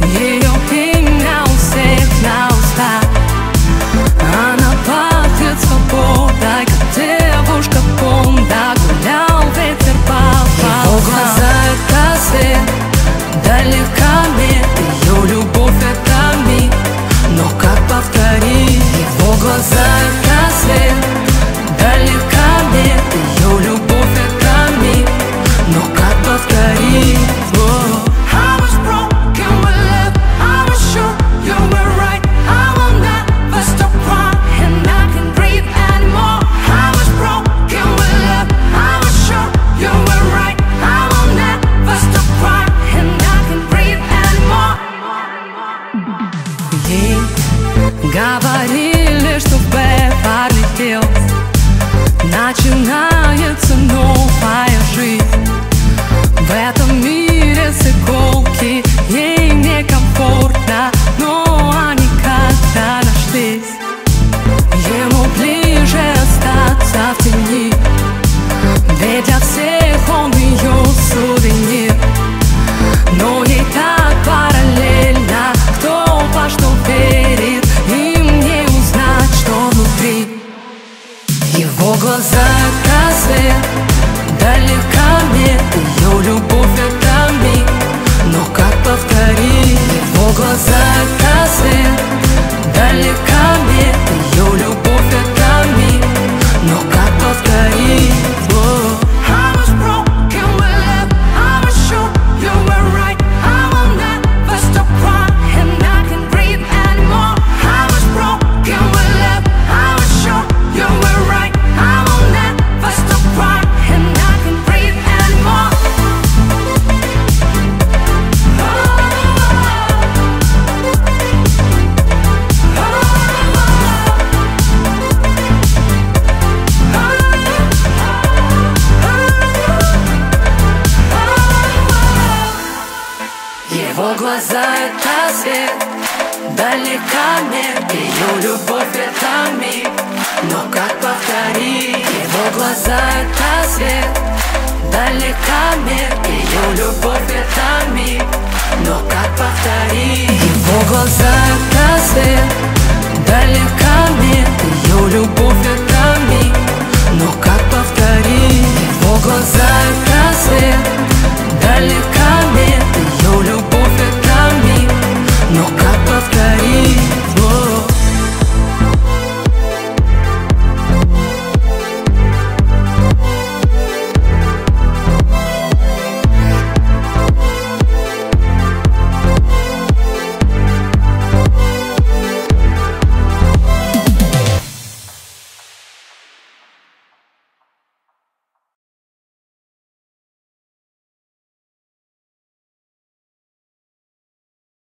Ее имя у всех на устах. Она пахнет свободой, как девушка Бонда. Гулял ветер по волнам. Его глаза — это свет, далека мир. Ее любовь — это миг, но как повторить? Его глаза — это свет, далека мир. Ее любовь — это миг, но как повторить? Ей говорили, что Беверли-Хиллз начинается новая жизнь. В этом мире с иголки ей некомфортно, но они как-то нашлись. Ему ближе остаться в тени, ведь для всех он ее сувенир. Но ей так параллельно, кто во что верит, им не узнать, что внутри. Его глаза — это свет, далека мир. Ее любовь — это миг, но как повторить? Его глаза — это свет, далека мир. Ее любовь — это миг, но как повторить? Его глаза — это свет, далека мир. Ее любовь — это миг, но как повторить? Его глаза — это свет, далека мир. Ее любовь — это миг, но как повторить? Его глаза — это свет, далека мир. Ее любовь — это миг, но как повторить? Его глаза — это